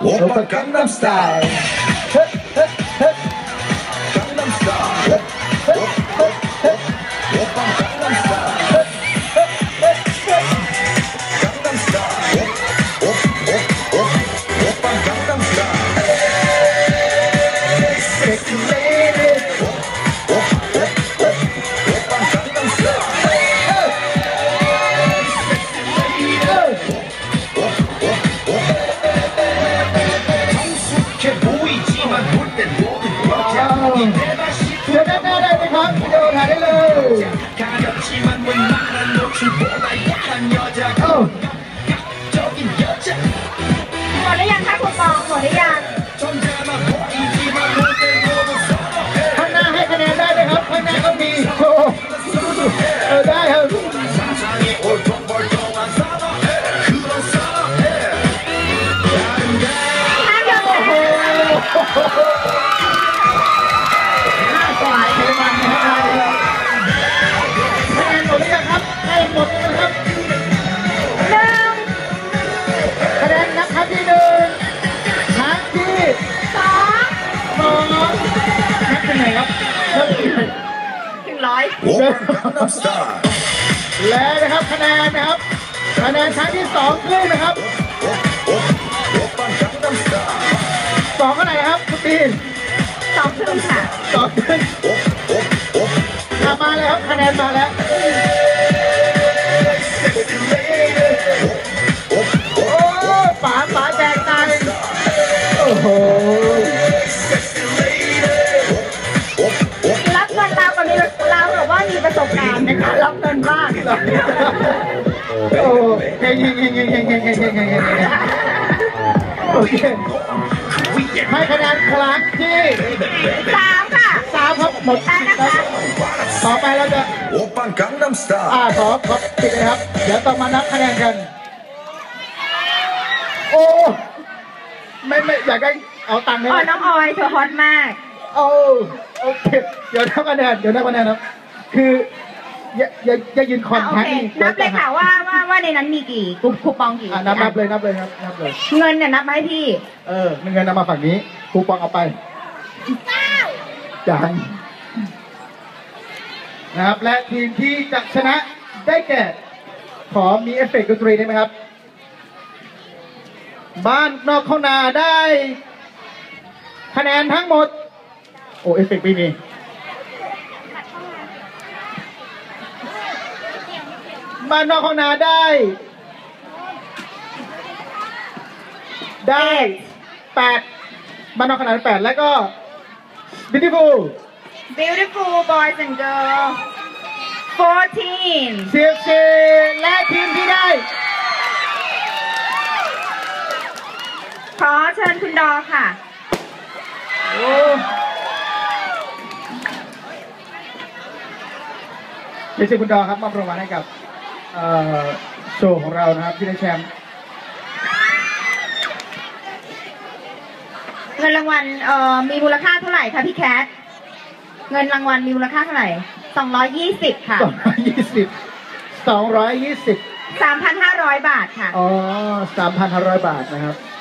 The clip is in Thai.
오빠 강남스타일 강남스타일 오빠 강남스타일 강남스타일 오빠 강남스타일 섹시 레이디 오빠 강남스타일 정숙해 보이지만 볼 땐 모두 여자 내 맛이 가볍지만 웬만한 노출보다 야한 여자 적인 여자 หมดหรือยังคะคูปองหมดหรือยัง 존재만 보이지만 모든 모두 선호해 ข้างหน้าให้คะแนนได้ไหมครับข้างหน้าก็มีโชว์ได้ครับ 상상이 옳던 벌통한 선호해 그런 선호해 다른데 ห้ามยอมแพ้หน้าสวายเลยมันนะครับคะแนนหมดหรือยังครับได้หมดแล้วครับหนึ่งคะแนนนับครั้งที่หนึ่งครั้งที่สองสองนับเป็นไงครับนับเป็นไงถึงร้อย 오빠 강남스타일 และนะครับคะแนนนะครับคะแนนครั้งที่สองครึ่งนะครับ 오빠 강남스타일 สองเท่าไหร่ครับคุณตีนสองครึ่งค่ะสองครึ่งมาแล้วครับคะแนนมาแล้วโอ้ป๋าแจกตังค์โอ้โหรับเงินเรากับเราแบบว่ามีประสบการณ์ในการรับเงินบ้างโอ้เฮ้ยโอเคให้คะแนนครั้งที่สามค่ะสามครับหมดได้นะคะต่อไปเราจะ 오빠 강남스타일 ขอปิดเลยครับ เดี๋ยวต้องมานับคะแนนกัน โอ้ไม่อยากได้เอาตังค์ไหมอ๋อน้องออยเธอฮอตมากโอเคเดี๋ยวนับคะแนนครับ คืออย่ายืนคอนโอแทคเคนับเลยค่ะว่าในนั้นมีกี่คูปองกี่นับเลยครับนับเลยเงินเนี่ยนับมาให้พี่เงินนำมาฝั่งนี้คูปองเอาไปจังนะครับ และทีมที่จะชนะได้แก่ ขอมีเอฟเฟกต์ดนตรีได้ไหมครับ บ้านนอกข้าวนาได้ คะแนนทั้งหมด โอ้เอฟเฟกต์ไม่มีบ้านนอกข้าวนาได้8บ้านนอกข้าวนาได้8แล้วก็ Beautiful boys and girls 14 เซียเชและทีมที่ได้ขอเชิญคุณดอค่ะโอ้เดี๋ยวเชิญคุณดอครับมอบรางวัลให้กับโชว์ของเรานะครับที่ได้แชมป์เงินรางวัลมีมูลค่าเท่าไหร่คะพี่แคท เงินรางวัลมีมูลค่าเท่าไหร่220ค่ะ 220 3,500 บาทค่ะ 3,500 บาทนะครับ